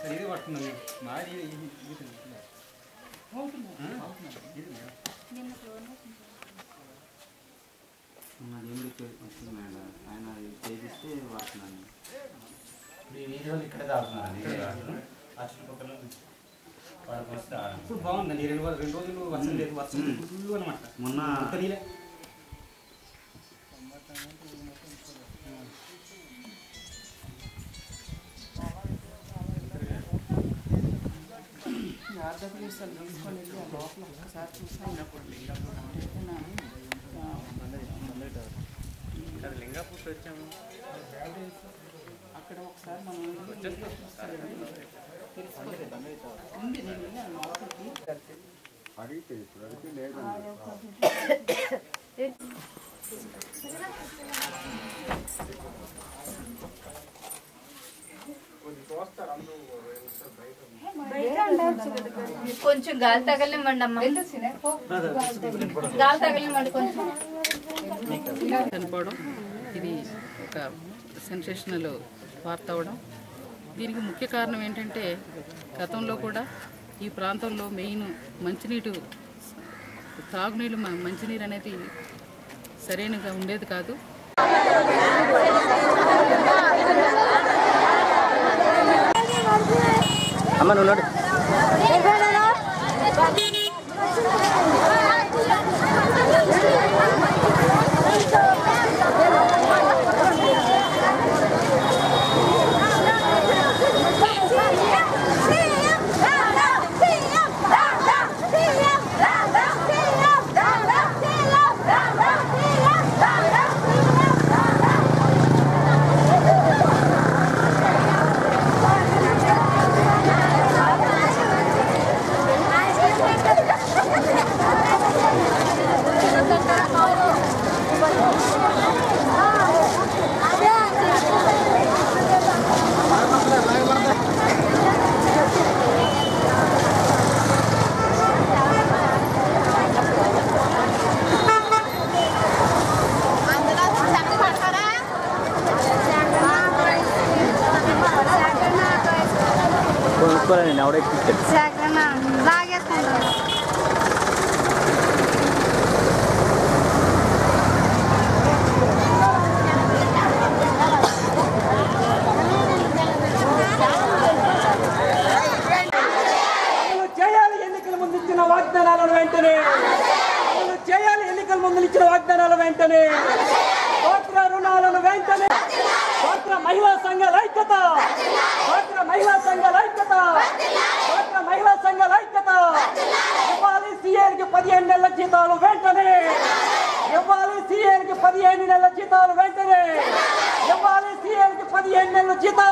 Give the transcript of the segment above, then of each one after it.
ఇది పడుతుందండి మాది వస్తుంది మేడం ఆయన చేపిస్తే వాడుతున్నాను ఇప్పుడు ఈ వీడియోలు ఇక్కడే తాగుతున్నాను ఇప్పుడు బాగుందండి 2 రోజులు వర్షం లేదు వర్షం ఫుల్ అనమాట మొన్న లింగాపూర్ వచ్చాము అక్కడ ఒకసారి మనం అడిగితే ఇప్పుడు అడిగితే లేదు కొంచెం గాలి తగలివ్వండి అమ్మ గాలి తగలివ్వండి కొంచెం చనిపోవడం ఇది ఒక సెన్సేషనల్ వార్త అవడం దీనికి ముఖ్య కారణం ఏంటంటే గతంలో కూడా ఈ ప్రాంతంలో మెయిన్ మంచినీరు తాగునీళ్ళు మంచినీరు అనేది సరైనగా ఉండేది కాదు. అమ్మ నువ్వు కొనుక్కోవాలండి ఎవడ చేయాలి ఎన్నికల ముందు ఇచ్చిన వాగ్దానాలను వెంటనే చేయాలి ఎన్నికల ముందు ఇచ్చిన వాగ్దానాల వెంటనే డ్వాక్రా రుణాలను వెంటనే డ్వాక్రా మహిళా సంఘాల ఐక్యత డ్వాక్రా మహిళా సంఘాల ఐక్యత డ్వాక్రా మహిళా సంఘాల ఐక్యత ఇవ్వాలి సీఏకి 15 నెలల జీతాలు వెంటనే ఇవ్వాలి సీఏకి 15 నెలల జీతాలు వెంటనే ఇవ్వాలి సీఏకి 15 నెలల జీతాలు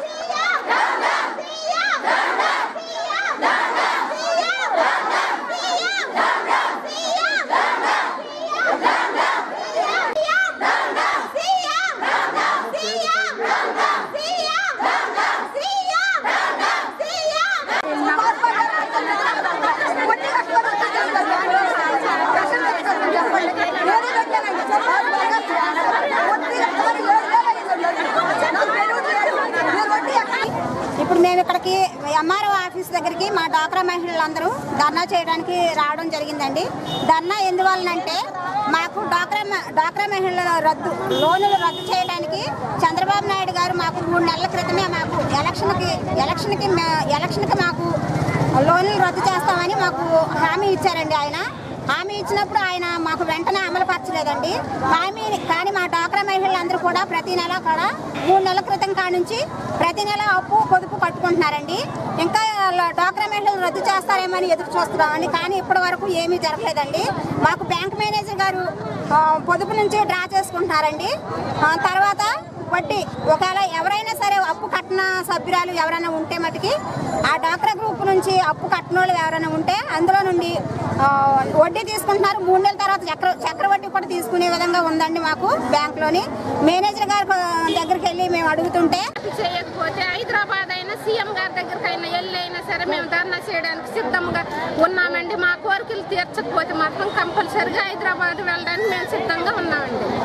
ఇప్పుడు మేము ఇక్కడికి ఎంఆర్ఓ ఆఫీస్ దగ్గరికి మా డ్వాక్రా మహిళలందరూ ధర్నా చేయడానికి రావడం జరిగిందండి. ధర్నా ఎందువలనంటే మాకు డ్వాక్రా మహిళల లోనులు రద్దు చేయడానికి చంద్రబాబు నాయుడు గారు మాకు 3 నెలల క్రితమే మాకు ఎలక్షన్కి మాకు లోన్లు రద్దు చేస్తామని మాకు హామీ ఇచ్చారండి. హామీ ఇచ్చినప్పుడు ఆయన మాకు వెంటనే అమలుపరచలేదండి హామీని. కానీ మా డ్వాక్రా మహిళలందరూ కూడా ప్రతి నెల కూడా 3 నెలల క్రితం కానుంచి ప్రతి నెల అప్పు పొదుపు కట్టుకుంటున్నారండి. ఇంకా డ్వాక్రా మహిళలు రద్దు చేస్తారేమని ఎదురు చూస్తున్నామండి. కానీ ఇప్పటి వరకు ఏమీ జరగలేదండి. మాకు బ్యాంక్ మేనేజర్ గారు పొదుపు నుంచి డ్రా చేసుకుంటున్నారండి. తర్వాత వడ్డీ ఒకవేళ ఎవరైనా సరే అప్పు కట్టిన సభ్యురాలు ఎవరైనా ఉంటే మటుకి ఆ డ్వాక్రా గ్రూప్ నుంచి అప్పు కట్టిన వాళ్ళు ఎవరైనా ఉంటే అందులో నుండి వడ్డీ తీసుకుంటున్నారు. 3 నెలల తర్వాత చక్రవడ్డీ కూడా తీసుకునే విధంగా ఉందండి మాకు బ్యాంకులోని. మేనేజర్ గారి దగ్గరికి వెళ్ళి మేము అడుగుతుంటే చేయకపోతే హైదరాబాద్ అయినా సీఎం గారి దగ్గరకైనా వెళ్ళైనా సరే మేము ధర్నా చేయడానికి సిద్ధంగా ఉన్నామండి. మా కోరికలు తీర్చకపోతే మాత్రం కంపల్సరిగా హైదరాబాద్ వెళ్ళడానికి మేము సిద్ధంగా ఉన్నామండి.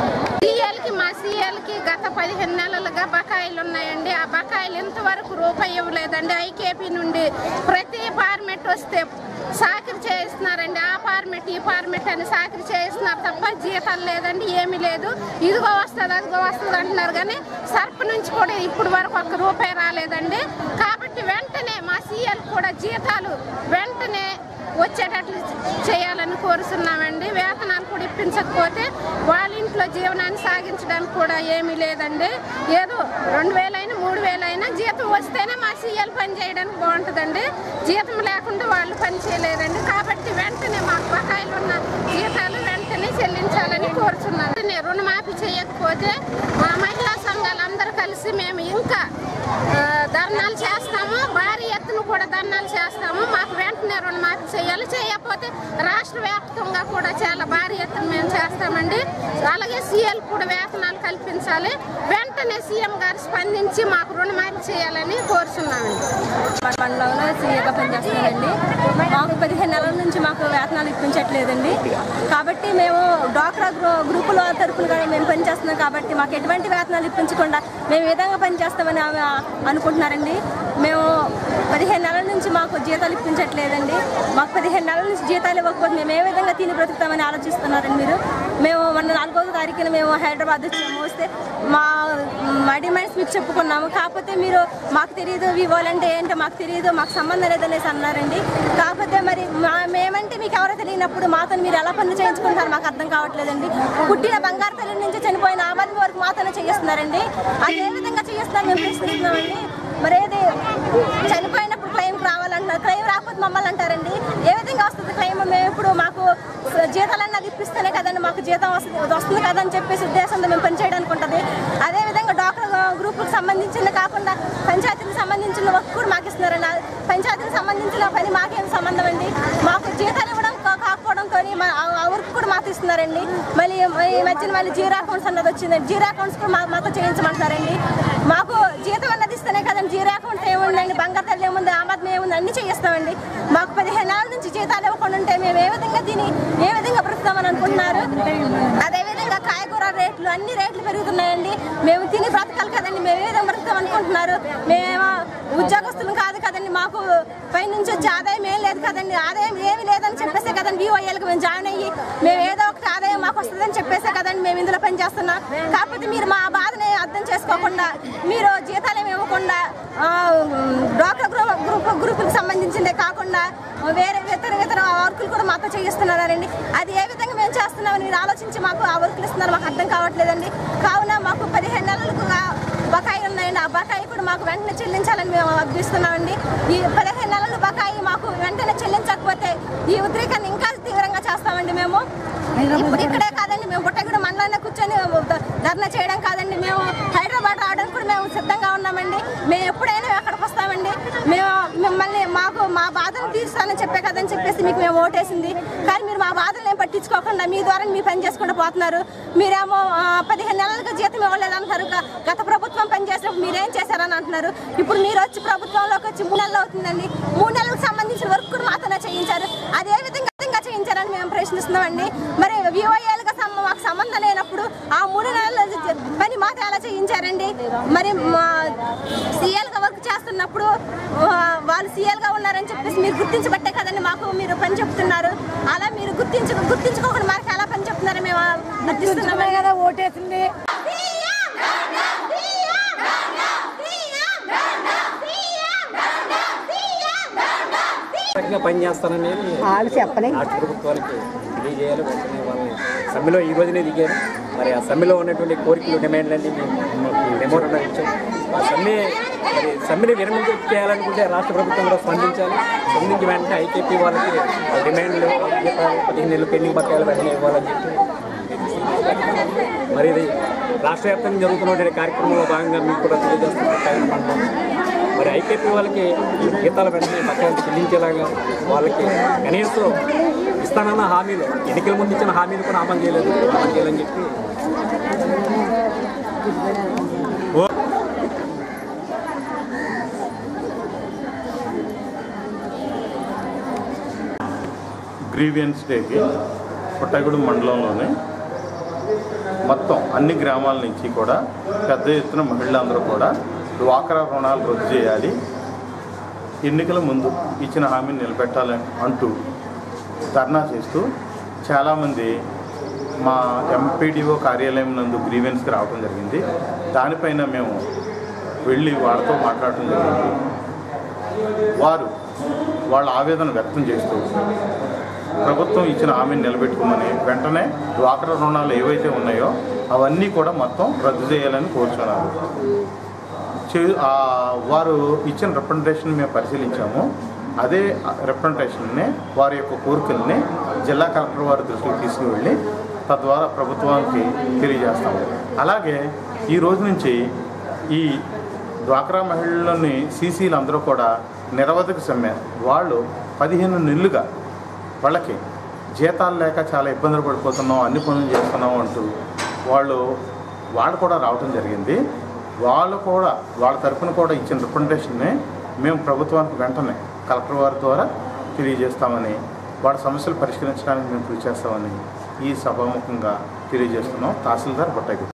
మా సీఎల్కి గత 15 నెలలుగా బకాయిలు ఉన్నాయండి. ఆ బకాయిలు ఇంతవరకు రూపాయి ఇవ్వలేదండి. ఐకేపీ నుండి ప్రతి ఫార్మెట్ వస్తే సాకిరి చేయిస్తున్నారండి. ఆ ఫార్మెట్ ఈ ఫార్మెట్ అని సాకిరి చేయిస్తున్నారు తప్ప జీతాలు లేదండి, ఏమీ లేదు. ఇదిగో వస్తుంది అదిగో వస్తుంది అంటున్నారు కానీ సర్ప్ నుంచి కూడా ఇప్పుడు వరకు 1 రూపాయి రాలేదండి. కాబట్టి వెంటనే మా సీఎల్ కూడా జీతాలు వెంటనే వచ్చేటట్లు చేయాలని కోరుతున్నామండి. వేతనాలు కూడా ఇప్పించకపోతే వాళ్ళ ఇంట్లో జీవనాన్ని సాగించడానికి కూడా ఏమీ లేదండి. ఏదో 2000 అయినా 3000 అయినా జీతం వస్తేనే మా సీఎల్ పని చేయడానికి బాగుంటుందండి. జీతం లేకుండా వాళ్ళు పని చేయలేదండి. కాబట్టి వెంటనే మాకు బకాయిలు ఉన్న జీతాలు వెంటనే చెల్లించాలని కోరుతున్నాను. రుణమాఫీ చేయకపోతే మా మహిళా సంఘాలందరూ కలిసి మేము ఇంకా ధర్నాలు చేస్తాము. భారీ ఎత్తున కూడా ధర్నాలు చేస్తాము. మాకు వెంటనే రుణమాఫీ చేయాలి. చేయకపోతే రాష్ట్ర వ్యాప్తంగా కూడా చాలా భారీ ఎత్తున మేము చేస్తామండి. అలాగే సీఎల్ కూడా వేతనాలు కల్పించాలి. వెంటనే సీఎం గారు స్పందించి మాకు రుణమాఫీ చేయాలని కోరుతున్నామండి. మండలంలో సీఏగా పనిచేస్తున్నానండి. మాకు 15 నెలల నుంచి మాకు వేతనాలు ఇప్పించట్లేదండి. కాబట్టి మేము డ్వాక్రా గ్రూపుల తరఫున కూడా మేము పనిచేస్తున్నాం. కాబట్టి మాకు ఎటువంటి వేతనాలు ఇప్పించకుండా మేము ఏ విధంగా పనిచేస్తామని అనుకుంటున్నారండి. మేము 15 నెలల నుంచి మాకు జీతాలు ఇప్పించట్లేదండి. మాకు 15 నెలల నుంచి జీతాలు ఇవ్వకపోతే మేము ఏ విధంగా తిని బ్రతుకుతామని ఆలోచిస్తున్నారండి మీరు. మేము మొన్న 4వ తారీఖున మేము హైదరాబాద్ వచ్చాము. వస్తే మా డిమాండ్స్ మీకు చెప్పుకున్నాము. కాకపోతే మీరు మాకు తెలియదు, ఇవ్వాలంటే ఏంటో మాకు తెలియదు, మాకు సంబంధం లేదనేసి అన్నారండి. కాకపోతే మరి మేమంటే మీకు ఎవరో తెలియనప్పుడు మాతో మీరు ఎలా పనులు చేయించుకుంటారు మాకు అర్థం కావట్లేదండి. పుట్టిన బంగారు తల్లి నుంచి చనిపోయిన ఆబాది వరకు మాతోనే చేయిస్తున్నారండి. అది ఏ విధంగా చేయిస్తున్నారు మేము ప్రశ్నిస్తున్నామండి. మరి ఏది చనిపోయినప్పుడు క్లెయిమ్ రావాలంటున్నారు, క్లెయిమ్ రాకపోతే మమ్మల్ని అంటారండి. ఏ విధంగా వస్తుంది క్లెయిమ్? మేము ఇప్పుడు మాకు జీతాలన్నీ అది ఇప్పిస్తేనే కదండి మాకు జీతం వస్తుంది కదని చెప్పేసి ఉద్దేశంతో మేము పనిచేయడానికి ఉంటుంది. అదేవిధంగా డాక్టర్ గ్రూపులకు సంబంధించింది కాకుండా పంచాయతీలకు సంబంధించిన వర్క్ కూడా మాకు ఇస్తున్నారండి. పంచాయతీలకు సంబంధించిన పని మాకేం సంబంధం అండి? మాకు జీతాలు ఇవ్వడం కాకపోవడంతో ఆ వర్క్ కూడా మాకు ఇస్తున్నారండి. మళ్ళీ ఈ మధ్యన మళ్ళీ జీరో అకౌంట్స్ అన్నది వచ్చిందండి. జీరో అకౌంట్స్ కూడా మాతో చేయించమంటారండి. మాకు జీతం అన్నది ఇస్తేనే కదండి. జీరో అకౌంట్స్ ఏముందండి, బంగారు తల్లి ఏముంది, ఆమదం ఏముంది, అన్ని చేయిస్తామండి. మాకు 15 నెలల నుంచి జీతాలు ఇవ్వకుండా ఉంటే మేము ఏ విధంగా తిని ఏ విధంగా బ్రతుకుతామని అనుకుంటున్నారు? అదేవిధంగా కాయగూర రేట్లు అన్ని రేట్లు పెరుగుతున్నాయండి. మేము తిని బ్రతకాలి కదండి. మేము ఏ విధంగా బ్రతుకుతాం అనుకుంటున్నారు? మేము ఉద్యోగస్తులు కాదు కదండి. మాకు పైనుంచి వచ్చే ఆదాయం ఏం లేదు కదండి. ఆదాయం ఏమి లేదని చెప్పేసే కదండి VOLకి మేము జాయిన్ అయ్యి మేము ఏదో ఒకటి ఆదాయం మాకు వస్తుందని చెప్పేసే కదండి మేము ఇందులో పనిచేస్తున్నాం. కాకపోతే మీరు మా బాధని అర్థం చేసుకోకుండా మీరు జీతాలు ఏమి ఇవ్వకుండా డ్వాక్రా గ్రూపులకు సంబంధించిందే కాకుండా వేరే ఇతర వర్కులు కూడా మాతో చేయిస్తున్నారండి. అది ఏ విధంగా మేము చేస్తున్నామని మీరు ఆలోచించి మాకు ఆ వర్కులు ఇస్తున్నారు మాకు అర్థం కావట్లేదండి. కావున మాకు 15 నెలలకు బకాయి ఉన్నాయండి. ఆ బకాయి కూడా మాకు వెంటనే చెల్లించాలని మేము అభ్యస్తున్నామండి. ఈ 15 నెలల బకాయి మాకు వెంటనే చెల్లించకపోతే ఈ ఉద్రేకాన్ని ఇంకా తీవ్రంగా చేస్తామండి. మేము ఇప్పుడు ఇక్కడే కాదండి, మేము బుట్టగూడ మండలంలో కూర్చొని ధర్నా చేయడం కాదండి, మేము హైదరాబాద్ రావడానికి కూడా మేము సిద్ధంగా ఉన్నామండి. మేము ఎప్పుడైనా అక్కడికి వస్తామండి. మేము మిమ్మల్ని మా బాధను తీరుస్తానని చెప్పే కదని చెప్పేసి మీకు మేము ఓటేసింది. కానీ మీరు మా బాధలు ఏం పట్టించుకోకుండా మీ ద్వారా మీ పని చేసుకుంటూ పోతున్నారు. మీరేమో 15 నెలలకు జీతం ఇవ్వలేదంటున్నారు. గత ప్రభుత్వం పనిచేసినప్పుడు మీరేం చేశారని అంటున్నారు. ఇప్పుడు మీరు వచ్చి ప్రభుత్వంలోకి వచ్చి 3 నెలలు అవుతుందండి. 3 నెలలకు సంబంధించిన వర్క్ కూడా మాతోనే చేయించారు. అది ఏ విధంగా చేయించారని మేము ప్రశ్నిస్తున్నామండి. మరి VOLగా మాకు సంబంధం లేనప్పుడు ఆ 3 నెలల పని మాతో ఎలా చేయించారండి? మరి సీఎల్గా వర్క్ చేస్తున్నప్పుడు వాళ్ళు సీఎల్గా ఉన్నారని చెప్పేసి మీరు గుర్తించబట్టే కదండి మాకు మీరు పని చెప్తున్నారు. అలా మీరు గుర్తించుకోకుండా మాకు ఎలా పని చెప్తున్నారో మేము గుర్తిస్తున్నామే కదా ఓటేసింది. పనిచేస్తాననేది రాష్ట్ర ప్రభుత్వానికి తెలియజేయాలి. వెంటనే వాళ్ళని సమ్మెలో ఈ రోజునే దిగారు. మరి ఆ సమ్మెలో ఉన్నటువంటి కోరికలు డిమాండ్లన్నీ మేము మెమోరండం ఇచ్చాం. ఆ సమ్మెని విరమణ చేయాలనుకుంటే రాష్ట్ర ప్రభుత్వం కూడా స్పందించాలి. స్పందించి వెంటనే ఐకేపీ వాళ్ళకి డిమాండ్లు 15 నెలలు పెండింగ్ బకాయిలు వెంటనే ఇవ్వాలని చెప్పి మరి ఇది రాష్ట్ర వ్యాప్తంగా జరుగుతున్నటువంటి కార్యక్రమంలో భాగంగా మీకు కూడా తెలియజేస్తున్నాం. మరి ఐకేపీ వాళ్ళకి జీతాల వెంటనే బకాయిలు చెల్లించేలాగా వాళ్ళకి కనీసం ఇస్తానన్న హామీలు, ఎన్నికల ముందు ఇచ్చిన హామీలు కూడా అమలు చేయాలని చెప్పి గ్రీవియన్స్ డేకి పుట్టగూడెం మండలంలోనే మొత్తం అన్ని గ్రామాల నుంచి కూడా పెద్ద ఎత్తున మహిళలందరూ కూడా డ్వాక్రా రుణాలు రద్దు చేయాలి, ఎన్నికల ముందు ఇచ్చిన హామీని నిలబెట్టాలని అంటూ ధర్నా చేస్తూ చాలామంది మా ఎంపీడీఓ కార్యాలయం నందు గ్రీవెన్స్కి రావడం జరిగింది. దానిపైన మేము వెళ్ళి వాళ్ళతో మాట్లాడటం జరిగింది. వారు వాళ్ళ ఆవేదన వ్యక్తం చేస్తూ ప్రభుత్వం ఇచ్చిన హామీని నిలబెట్టుకోమని వెంటనే డ్వాక్రా రుణాలు ఏవైతే ఉన్నాయో అవన్నీ కూడా మొత్తం రద్దు చేయాలని కోరుచున్నారు. వారు ఇచ్చిన రిప్రజెంటేషన్ మేము పరిశీలించాము. అదే రిప్రజెంటేషన్ని వారి యొక్క కోరికల్ని జిల్లా కలెక్టర్ వారి దృష్టికి తీసుకువెళ్ళి తద్వారా ప్రభుత్వానికి తెలియజేస్తాము. అలాగే ఈ రోజు నుంచి ఈ డ్వాక్రా మహిళల్లోని సీసీలు అందరూ కూడా నిరవధిక సమ్మె, వాళ్ళు 15 నెలలుగా వాళ్ళకి జీతాలు లేక చాలా ఇబ్బందులు పడిపోతున్నాం, అన్ని పనులు చేస్తున్నాం అంటూ వాళ్ళు కూడా రావడం జరిగింది. వాళ్ళు కూడా వాళ్ళ తరఫున కూడా ఇచ్చిన రిప్రజెంటేషన్ని మేము ప్రభుత్వానికి వెంటనే కలెక్టర్ వారి ద్వారా తెలియజేస్తామని, వాళ్ళ సమస్యలు పరిష్కరించడానికి మేము కృషి చేస్తామని ఈ సభాముఖంగా తెలియజేస్తున్నాం. తహసీల్దార్ బొట్టాయి.